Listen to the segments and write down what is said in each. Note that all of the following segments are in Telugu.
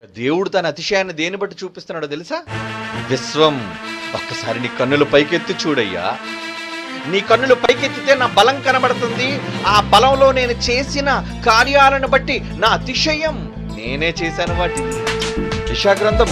దేవుడు తన అతిశయాన్ని దేని బట్టి చూపిస్తున్నాడో తెలుసా? విశ్వం. ఒక్కసారి నీ కన్నులు పైకెత్తి చూడయ్యా. నీ కన్నులు పైకెత్తితే నా బలం కనబడుతుంది. ఆ బలంలో నేను చేసిన కార్యాలను బట్టి నా అతిశయం. నేనే చేశాను వాటిని. యెషయా గ్రంథం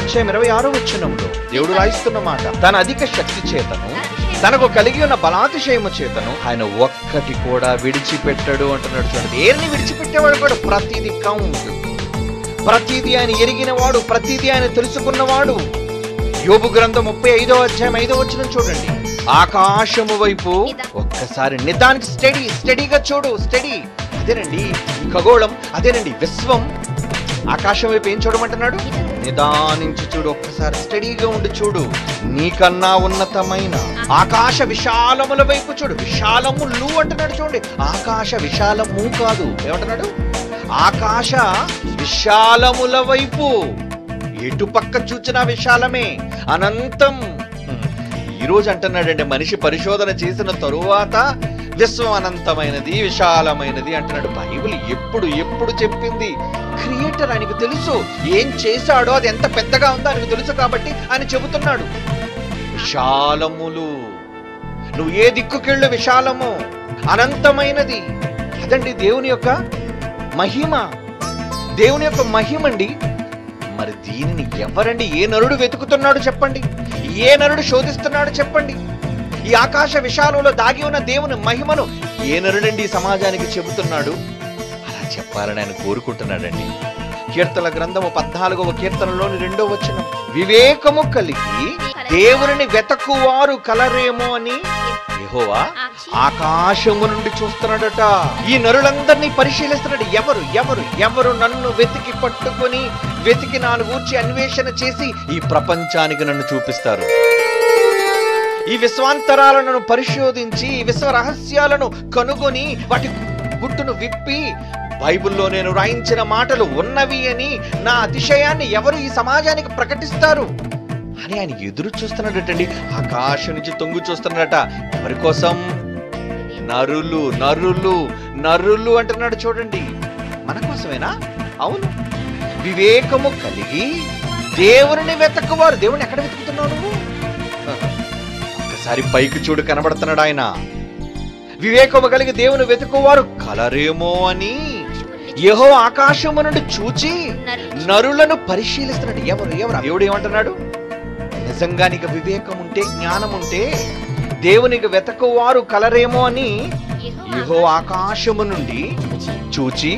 40:26 దేవుడు రాయిస్తున్న మాట, తన అధిక శక్తి చేతను, తనకు కలిగి ఉన్న బలాతిశయము చేతను ఆయన ఒక్కటి కూడా విడిచిపెట్టాడు అంటున్నాడు. చూడండి, దేన్ని విడిచిపెట్టేవాడు కూడా ప్రతిదీ కౌంట్, ప్రతిదీ ఆయన ఎరిగినవాడు, ప్రతిదీ ఆయన తెలుసుకున్నవాడు. యోబు గ్రంథం 35:5 చూడండి. ఆకాశము వైపు ఒక్కసారి నిదానికి స్టడీగా చూడు. స్టడీ అదేనండి ఖగోళం, అదేనండి విశ్వం. ఆకాశం వైపు ఏం చూడమంటున్నాడు? నిదానించి చూడు. ఒక్కసారి స్టడీగా ఉండి చూడు. నీకన్నా ఉన్నతమైన ఆకాశ విశాలముల వైపు చూడు. విశాలములు అంటున్నాడు. చూడండి, ఆకాశ విశాలము కాదు, ఏమంటున్నాడు? ఆకాశ విశాలముల వైపు. ఎటు పక్క చూచినా విశాలమే, అనంతం. ఈరోజు అంటున్నాడండి, మనిషి పరిశోధన చేసిన తరువాత విశ్వం అనంతమైనది, విశాలమైనది అంటున్నాడు. బైబిల్ ఎప్పుడు చెప్పింది? క్రియేటర్ ఆయనకు తెలుసు. ఏం చేశాడో అది ఎంత పెద్దగా ఉందో ఆయనకు తెలుసు కాబట్టి ఆయన చెబుతున్నాడు. విశాలములు, నువ్వు ఏ దిక్కుకెళ్ళు విశాలము, అనంతమైనది. అదండి దేవుని యొక్క మహిమ. దేవుని యొక్క మహిమండి. మరి దీనిని ఎవరండి, ఏ నరుడు వెతుకుతున్నాడు చెప్పండి? ఏ నరుడు శోధిస్తున్నాడు చెప్పండి? ఈ ఆకాశ విశాలంలో దాగి ఉన్న దేవుని మహిమను ఏ నరుడండి సమాజానికి చెబుతున్నాడు? అలా చెప్పాలని ఆయన కోరుకుంటున్నాడండి. కీర్తనల గ్రంథము 14వ కీర్తనలోని 2వ వివేకము కలిగి దేవుని వెతకువారు కలరేమో అని యెహోవా ఆకాశము నుండి చూస్తున్నాడట. ఈ నరులందరినీ పరిశీలిస్తున్నాడు. ఎవరు నన్ను వెతికి పట్టుకొని, వెతికి నాను గూర్చి అన్వేషణ చేసి ఈ ప్రపంచానికి నన్ను చూపిస్తారు. ఈ విశ్వాంతరాలను పరిశోధించి, ఈ విశ్వ రహస్యాలను కనుగొని, వాటి గుట్టును విప్పి, బైబిల్లో నేను రాయించిన మాటలు ఉన్నవి అని నా అతిశయాన్ని ఎవరు ఈ సమాజానికి ప్రకటిస్తారు అని ఆయన ఎదురు చూస్తున్నాడటండి. ఆకాశం నుంచి తొంగు చూస్తున్నాడట. ఎవరి కోసం? నరులు నరులు నరులు అంటున్నాడు. చూడండి, మన కోసమేనా? అవును. వివేకము కలిగి దేవుని వెతకువారు. దేవుని ఎక్కడ వెతుకుతున్నావు నువ్వు? ఒక్కసారి పైకి చూడు, కనబడుతున్నాడు ఆయన. వివేకము కలిగి దేవుని వెతుకువారు కలరేమో అని యెహోవా ఆకాశము నుండి చూచి నరులను పరిశీలిస్తున్నాడు. ఎవరు? దేవుడు ఏమంటున్నాడు? నిజంగా నీకు వివేకం ఉంటే, జ్ఞానం ఉంటే, దేవునికి వెతకువారు కలరేమో అని యెహోవా ఆకాశము నుండి చూచి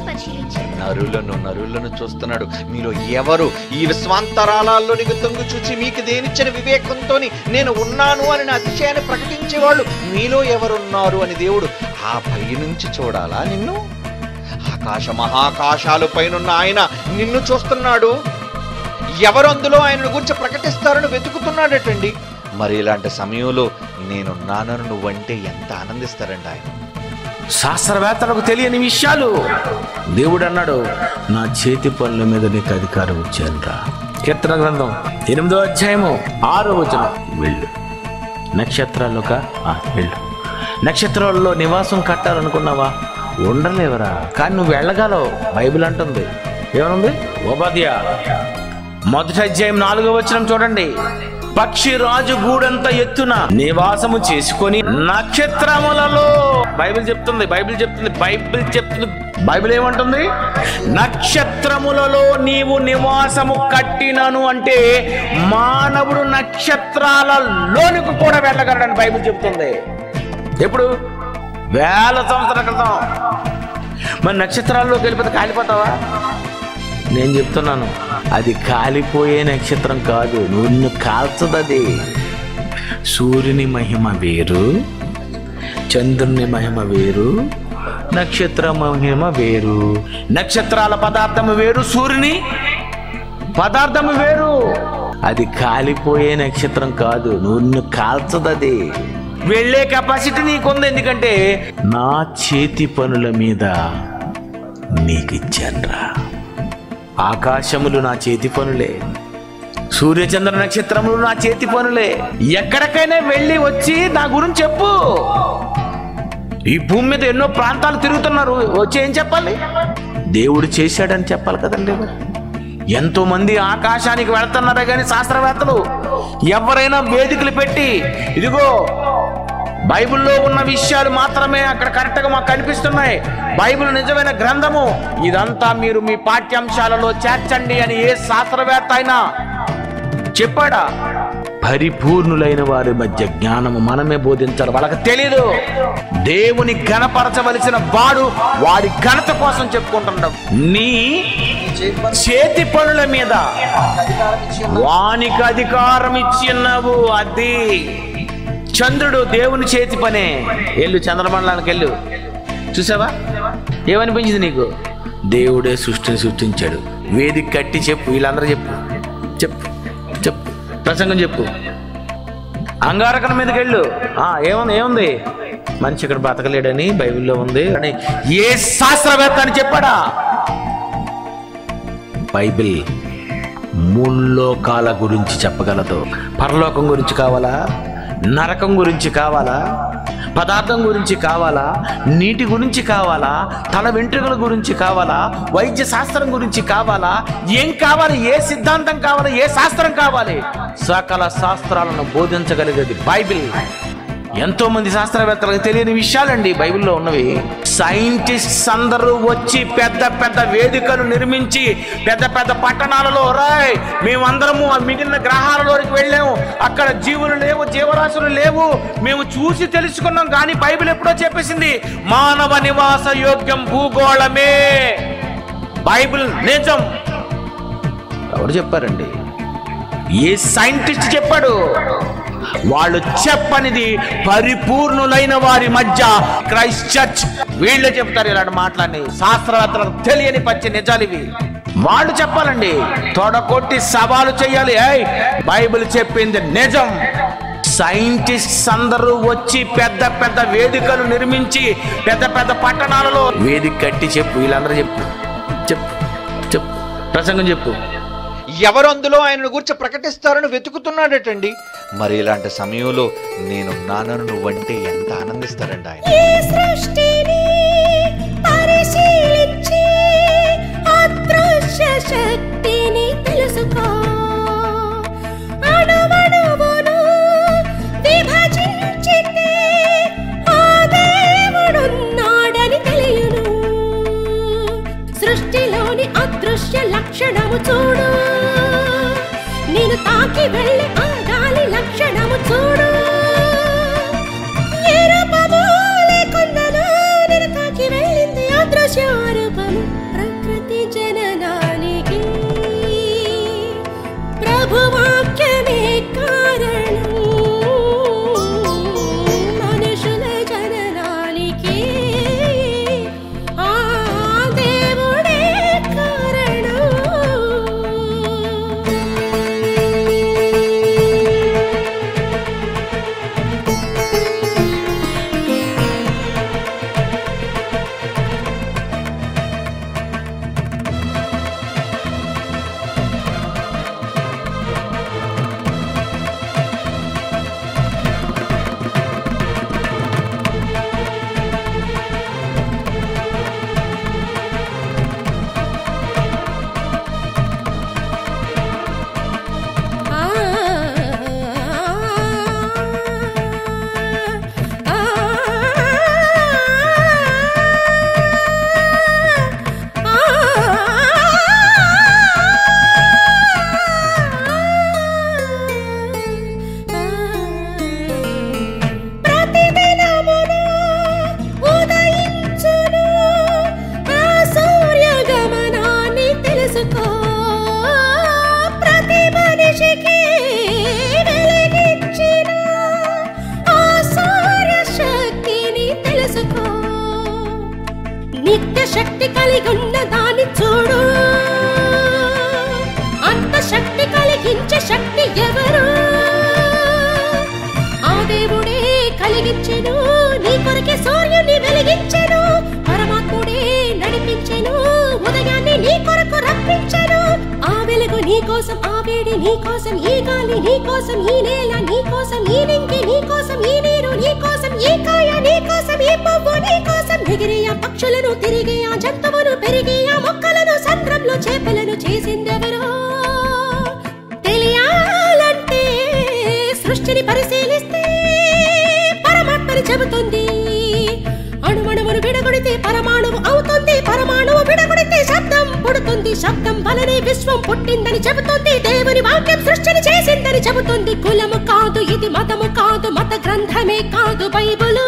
నరులను చూస్తున్నాడు. మీలో ఎవరు ఈ విశ్వాంతరాలలో నీకు తొంగు చూచి మీకు దేనిచ్చిన వివేకంతో నేను ఉన్నాను అని నా అతిశయాన్ని ప్రకటించేవాళ్ళు మీలో ఎవరున్నారు అని దేవుడు ఆ పై నుంచి చూడాలా నిన్ను? ఆకాశ మహాకాశాలు పైనున్న ఆయన నిన్ను చూస్తున్నాడు. ఎవరు అందులో ఆయన గురించి ప్రకటిస్తారని వెతుకుతున్నాడటండి. మరి ఇలాంటి సమయంలో నేనున్నానని నువ్వంటే ఎంత ఆనందిస్తారండి ఆయన. శాస్త్రవేత్తలకు తెలియని విషయాలు దేవుడు అన్నాడు, నా చేతి పనుల మీద నీకు అధికారం ఇచ్చానురా. కీర్తన గ్రంథం 8:6 వెళ్ళు నక్షత్రాల్లోక వెళ్ళు. నక్షత్రాల్లో నివాసం కట్టాలనుకున్నావా? ఉండలేవరా, కానీ నువ్వు వెళ్ళగలవు. బైబిల్ అంటుంది. ఏమనుంది? ఓబద్యా 1:4 చూడండి. పక్షి రాజు గూడంత ఎత్తున నివాసము చేసుకొని నక్షత్రములలో, బైబిల్ చెప్తుంది. బైబిల్ ఏమంటుంది? నక్షత్రములలో నీవు నివాసము కట్టినను అంటే మానవుడు నక్షత్రాలలోనికి కూడా వెళ్ళగలడని బైబిల్ చెప్తుంది. ఎప్పుడు? 1000 సంవత్సరాల క్రితం. మరి నక్షత్రాల్లోకి వెళ్ళిపోతే కాలిపోతావా? నేను చెప్తున్నాను, అది కాలిపోయే నక్షత్రం కాదు, నిన్ను కాల్చదది. సూర్యుని మహిమ వేరు, చంద్రుని మహిమ వేరు, నక్షత్ర మహిమ వేరు. నక్షత్రాల పదార్థము వేరు, సూర్యుని పదార్థము వేరు. అది కాలిపోయే నక్షత్రం కాదు, నిన్ను కాల్చదది. వెళ్ళే కెపాసిటీ నీకుంది. ఎందుకంటే నా చేతి పనుల మీద నీకు ఇచ్చానురా. ఆకాశములు నా చేతి పనులే, సూర్యచంద్ర నక్షత్రములు నా చేతి పనులే. ఎక్కడికైనా వెళ్ళి వచ్చి నా గురించి చెప్పు. ఈ భూమి మీద ఎన్నో ప్రాంతాలు తిరుగుతున్నారు, వచ్చి ఏం చెప్పాలి? దేవుడు చేశాడని చెప్పాలి కదండి. ఎంతో మంది ఆకాశానికి వెళ్తున్నారే కానీ శాస్త్రవేత్తలు ఎవరైనా వేదికలు పెట్టి ఇదిగో బైబిల్లో ఉన్న విషయాలు మాత్రమే అక్కడ కరెక్ట్గా మాకు కనిపిస్తున్నాయి, బైబిల్ నిజమైన గ్రంథము, ఇదంతా మీరు మీ పాఠ్యాంశాలలో చేర్చండి అని ఏ శాస్త్రవేత్త అయినా చెప్పాడా? పరిపూర్ణులైన వారి మధ్య జ్ఞానము మనమే బోధించాలి. వాళ్ళకి తెలీదు. దేవుని ఘనపరచవలసిన వాడు వాడి ఘనత కోసం చెప్పుకుంటున్నాడు. నీ చేతి పనుల మీద వానికి అధికారం ఇచ్చిన్నావు. అది చంద్రుడు దేవుని చేతి పనే. వెళ్ళు చంద్రమండలానికి వెళ్ళు, చూసావా? ఏమనిపించింది నీకు? దేవుడే సృష్టించాడు. వేదిక కట్టి చెప్పు, వీళ్ళందరూ చెప్పు చెప్పు చెప్పు ప్రసంగం చెప్పు. అంగారకం మీదకి వెళ్ళు, ఏముంది మనిషి ఇక్కడ బతకలేడని బైబిల్లో ఉంది అని ఏ శాస్త్రవేత్త అని చెప్పాడా? బైబిల్ ముల్లోకాల గురించి చెప్పగలదు. పరలోకం గురించి కావాలా? నరకం గురించి కావాలా? పదార్థం గురించి కావాలా? నీటి గురించి కావాలా? తల వెంట్రుకల గురించి కావాలా? వైద్య శాస్త్రం గురించి కావాలా? ఏం కావాలి? ఏ సిద్ధాంతం కావాలి? ఏ శాస్త్రం కావాలి? సకల శాస్త్రాలను బోధించగలిగేది బైబిల్. ఎంతో మంది శాస్త్రవేత్తలకు తెలియని విషయాలండి బైబిల్లో ఉన్నవి. సైంటిస్ట్స్ అందరూ వచ్చి పెద్ద పెద్ద వేదికలు నిర్మించి పెద్ద పెద్ద పట్టణాలలో రాయ్ మేమందరము మిగిలిన గ్రహాలలోకి వెళ్ళాము, అక్కడ జీవులు లేవు, జీవరాశులు లేవు, మేము చూసి తెలుసుకున్నాం. కానీ బైబిల్ ఎప్పుడో చెప్పేసింది మానవ నివాస యోగ్యం భూగోళమే. బైబిల్ నిజం. ఎవరు చెప్పారండి? ఏ సైంటిస్ట్ చెప్పాడు? వాళ్ళు చెప్పనిది పరిపూర్ణులైన వారి మధ్య క్రైస్ట్ చర్చ్ వీళ్ళే చెప్తారు ఇలాంటి మాటలని. శాస్త్రవేత్తలకు తెలియని పచ్చి నిజాలు ఇవి. వాళ్ళు చెప్పాలండి, తొడగొట్టి సవాలు చేయాలి. బైబిల్ చెప్పింది నిజం. సైంటిస్ట్స్ అందరూ వచ్చి పెద్ద పెద్ద వేదికలు నిర్మించి పెద్ద పెద్ద పట్టణాలలో వేదిక కట్టి చెప్పు, వీళ్ళందరూ చెప్పు చెప్పు చెప్పు ప్రసంగం చెప్పు. ఎవరు అందులో ఆయనను గురించి ప్రకటిస్తారని వెతుకుతున్నాడటండి. మరి ఇలాంటి సమయంలో నేనున్నానని నువ్వంటే ఎంత ఆనందిస్తారండి ఆయన. శక్తిని తెలుసుకో, సృష్టిలోని అదృశ్య లక్షణము చూడు, నేను తాకి వెళ్ళి ఆ గాలి లక్షణము చూడు. ఏ రూపము లేకుండాను నేను తాకి వెళ్ళింది అదృశ్య రూపము. ప్రకృతి జననానికి ప్రభువాక్యమే కారణం, మనుషుల జననానికి శక్తి కలిగి ఉన్న దాన్ని చూడు. అంత శక్తి కలిగించే శక్తి ఎవరు? ఆ దేవుడే కలిగించెను, నీ కొరకే సూర్యుని వెలిగించెను. పరమాత్ముడే నడిపించెను, ఉదయాన్ని నీ కొరకు రప్పించెను. ఆ వెలుగు నీ కోసం, ఆ వేడి నీ కోసం, ఈ గాలి నీ కోసం, ఈ నేల నీ కోసం, ఈ నింగి నీ కోసం, ఈ నీరు నీ కోసం, ఈ కాయ నీ కోసం, ఈ పువ్వు నీ కోసం. ఎగిరే ఆ పక్షులను, తిరిగే ఆ జంతువును, పెరిగే ఆ మొక్కలను, సంద్రంలో చేపలను చేసిందెవరో తెలియాలంటే సృష్టిని పరిశీలిస్తే పరమాత్మని చెబుతుంది. అణువణువును విడగొడితే పరమాణువు అవుతుంది, పరమాణువు విడగొడితే శబ్దం పుడుతుంది, శబ్దం వలనే విశ్వం పుట్టిందని చెబుతుంది. దేవుని వాక్యం సృష్టిని చేసిందని చెబుతుంది. కులము కాదు ఇది, మతము కాదు, మత గ్రంథమే కాదు బైబిలు.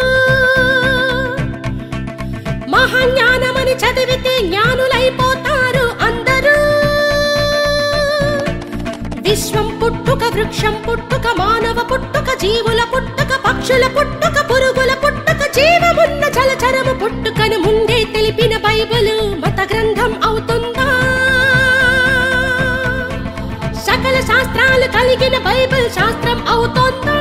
మహాజ్ఞానమని చదివితే జ్ఞానులైపోతారు అందరూ. విశ్వం పుట్టుక, వృక్షం పుట్టుక, మానవ పుట్టుక, జీవుల పుట్టుక, పక్షుల పుట్టుక, పురుగుల పుట్టుక, జీవమున్న జలచరము పుట్టుకను ముందే తెలిపిన బైబిలు మత గ్రంథం అవుతుందా? సకల శాస్త్రాలు కలిగిన బైబిల్ శాస్త్రం అవుతుందా?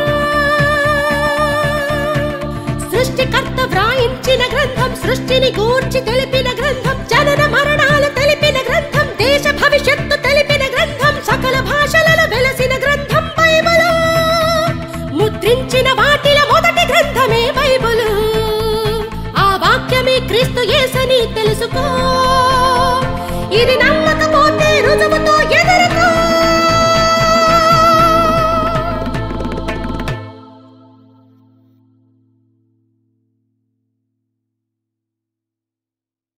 సృష్టికర్త వ్రాయించిన గ్రంథం, సృష్టిని గూర్చి తెలిపిన గ్రంథం, జనన మరణాలు తెలిపిన గ్రంథం, దేశ భవిష్యత్తు తెలిపిన గ్రంథం, సకల భాషలలో వెలసిన గ్రంథం బైబిలు. ముద్రించిన వాటిలో మొదటి గ్రంథమే బైబిలు. ఆ వాక్యమే క్రీస్తు యేసని తెలుసుకో. ఇది నమ్మకపోతే రుజువుతో